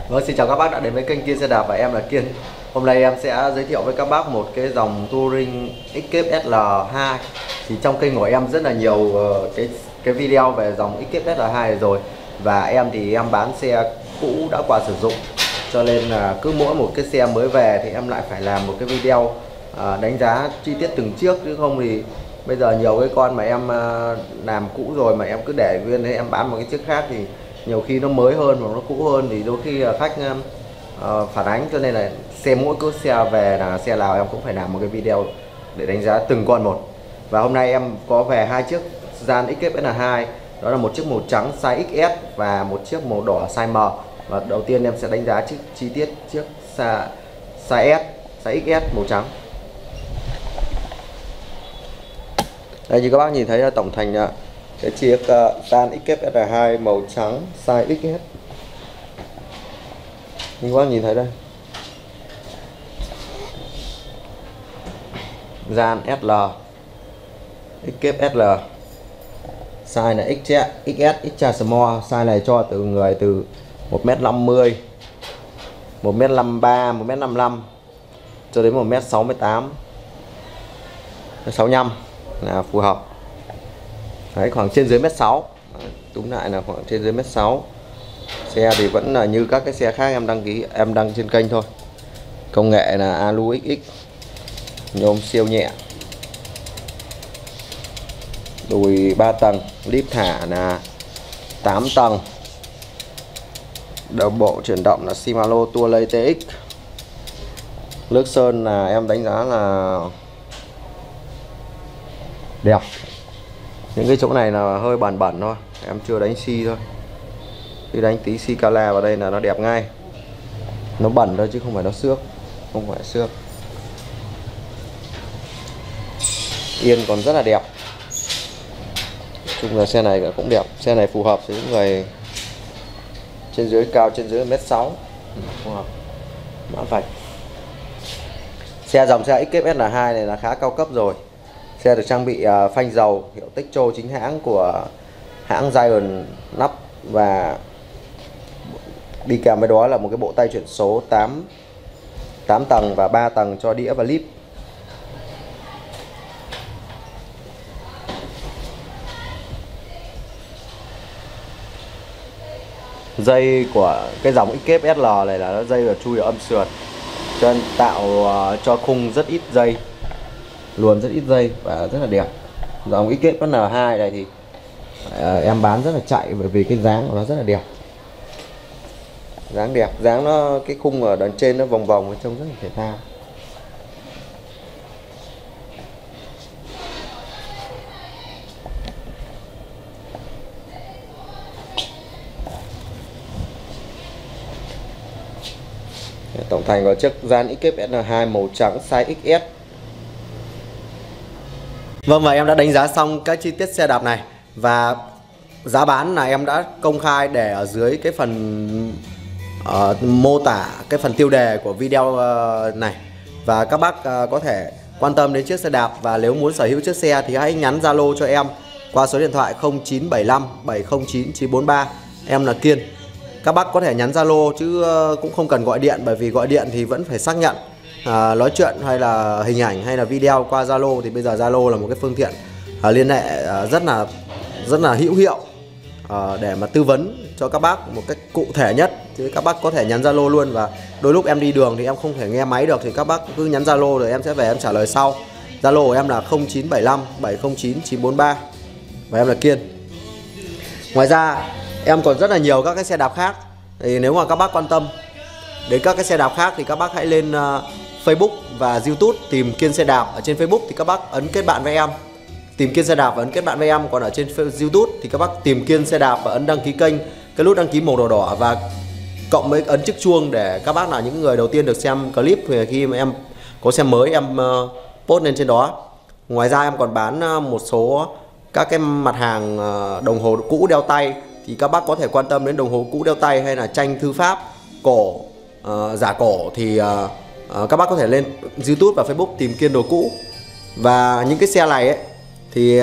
Vâng, xin chào các bác đã đến với kênh Kiên Xe Đạp và em là Kiên. Hôm nay em sẽ giới thiệu với các bác một cái dòng Touring Escape SL2. Thì trong kênh của em rất là nhiều cái video về dòng Escape SL2 rồi. Và em thì em bán xe cũ đã qua sử dụng, cho nên là cứ mỗi một cái xe mới về thì em lại phải làm một cái video đánh giá chi tiết từng chiếc, chứ không thì bây giờ nhiều cái con mà em làm cũ rồi mà em cứ để nguyên hay em bán một cái chiếc khác thì nhiều khi nó mới hơn hoặc nó cũ hơn thì đôi khi khách phản ánh, cho nên là mỗi cứ xe về là xe nào em cũng phải làm một cái video để đánh giá từng con một. Và hôm nay em có về hai chiếc Gian Escape SL2, đó là một chiếc màu trắng size XS và một chiếc màu đỏ size M. Và đầu tiên em sẽ đánh giá chi tiết chiếc size XS màu trắng. Đây, như các bác nhìn thấy là tổng thành cái chiếc Gian Escape SL2 màu trắng size XS. Như các bác nhìn thấy đây, Gian SL Escape SL, size là XS extra small. Size này cho từ người từ 1m50, 1m53, 1m55 cho đến 1m68, 65 là phù hợp. Đấy, khoảng trên dưới 1m6. Đúng lại là khoảng trên dưới 1m6. Xe thì vẫn là như các cái xe khác em đăng trên kênh thôi. Công nghệ là Alu XX, nhôm siêu nhẹ, đùi 3 tầng, lip thả là 8 tầng, đầu bộ chuyển động là Shimano Tourlay TX. Nước sơn là em đánh giá là đẹp. Những cái chỗ này là hơi bẩn bẩn thôi, em chưa đánh xi thôi. Khi đánh tí xi cala vào đây là nó đẹp ngay. Nó bẩn thôi chứ không phải nó xước, không phải xước. Yên còn rất là đẹp. Nói chung là xe này cũng đẹp. Xe này phù hợp với những người trên dưới cao, trên dưới 1m6, phù hợp. Mã vạch. Xe dòng xe Escape SL2 này là khá cao cấp rồi. Xe được trang bị phanh dầu hiệu Techo chính hãng của hãng Giant nắp, và đi kèm với đó là một cái bộ tay chuyển số 8 tầng và 3 tầng cho đĩa và lip. Dây của cái dòng Escape SL này là nó dây là chui ở âm sườn, cho nên tạo cho khung rất ít dây, luồn rất ít dây và rất là đẹp. Dòng Escape SL2 này thì em bán rất là chạy, bởi vì cái dáng của nó rất là đẹp. Dáng đẹp, dáng nó, cái khung ở đằng trên nó vòng vòng trông rất là thể thao. Tổng thành của chiếc Gian Escape SL2 màu trắng size XS. Vâng, và em đã đánh giá xong các chi tiết xe đạp này, và giá bán là em đã công khai để ở dưới cái phần mô tả, cái phần tiêu đề của video này. Và các bác có thể quan tâm đến chiếc xe đạp, và nếu muốn sở hữu chiếc xe thì hãy nhắn Zalo cho em qua số điện thoại 0975 709 943. Em là Kiên. Các bác có thể nhắn Zalo chứ cũng không cần gọi điện, bởi vì gọi điện thì vẫn phải xác nhận nói chuyện hay là hình ảnh hay là video qua Zalo. Thì bây giờ Zalo là một cái phương tiện liên hệ rất là hữu hiệu để mà tư vấn cho các bác một cách cụ thể nhất. Chứ các bác có thể nhắn Zalo luôn, và đôi lúc em đi đường thì em không thể nghe máy được thì các bác cứ nhắn Zalo rồi em sẽ về em trả lời sau. Zalo của em là 0975 709 943 và em là Kiên. Ngoài ra em còn rất là nhiều các cái xe đạp khác. Thì nếu mà các bác quan tâm đến các cái xe đạp khác thì các bác hãy lên Facebook và YouTube tìm Kiên Xe Đạp. Ở trên Facebook thì các bác ấn kết bạn với em, tìm Kiên Xe Đạp và ấn kết bạn với em. Còn ở trên YouTube thì các bác tìm Kiên Xe Đạp và ấn đăng ký kênh, cái nút đăng ký màu đỏ đỏ, và cộng với ấn chiếc chuông để các bác là những người đầu tiên được xem clip khi mà em có xe mới em post lên trên đó. Ngoài ra em còn bán một số các cái mặt hàng đồng hồ cũ đeo tay, thì các bác có thể quan tâm đến đồng hồ cũ đeo tay hay là tranh thư pháp cổ, giả cổ thì các bác có thể lên YouTube và Facebook tìm Kiên đồ cũ. Và những cái xe này ấy, thì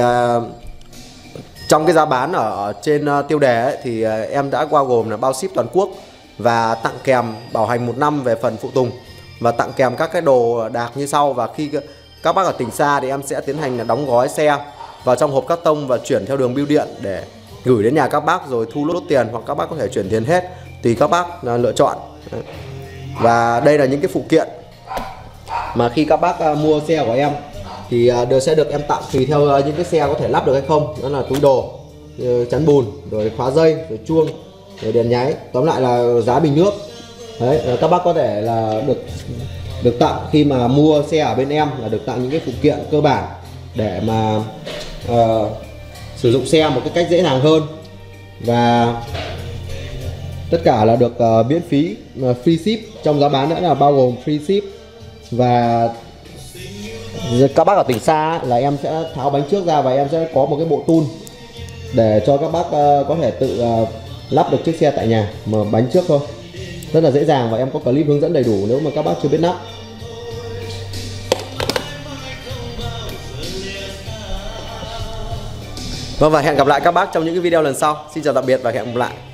trong cái giá bán ở trên tiêu đề ấy, thì em đã bao gồm là bao ship toàn quốc và tặng kèm bảo hành 1 năm về phần phụ tùng và tặng kèm các cái đồ đạc như sau. Và khi các bác ở tỉnh xa thì em sẽ tiến hành đóng gói xe vào trong hộp cắt tông và chuyển theo đường bưu điện để gửi đến nhà các bác rồi thu lốt tiền, hoặc các bác có thể chuyển tiền hết tùy các bác lựa chọn. Và đây là những cái phụ kiện mà khi các bác mua xe của em thì sẽ được em tặng tùy theo những cái xe có thể lắp được hay không. Đó là túi đồ, chắn bùn, rồi khóa dây, rồi chuông, rồi đèn nháy, tóm lại là giá bình nước. Đấy, các bác có thể là được tặng khi mà mua xe ở bên em là được tặng những cái phụ kiện cơ bản để mà sử dụng xe một cái cách dễ dàng hơn, và tất cả là được miễn phí, free ship, trong giá bán nữa là bao gồm free ship. Và các bác ở tỉnh xa là em sẽ tháo bánh trước ra và em sẽ có một cái bộ tool để cho các bác có thể tự lắp được chiếc xe tại nhà, mở bánh trước thôi, rất là dễ dàng, và em có clip hướng dẫn đầy đủ nếu mà các bác chưa biết lắp. Vâng, và hẹn gặp lại các bác trong những cái video lần sau. Xin chào tạm biệt và hẹn gặp lại.